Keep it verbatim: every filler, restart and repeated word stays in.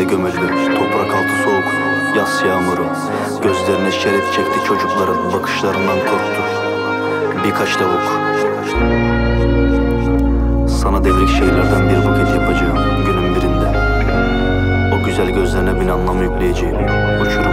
gömüldü. Toprak altı soğuk, yaz yağmuru. Gözlerine şerit çekti çocukların, bakışlarından korktu. Birkaç tavuk. Sana devrik şeylerden bir buket yapacağım günün birinde. O güzel gözlerine bin anlam yükleyeceğim. Uçurum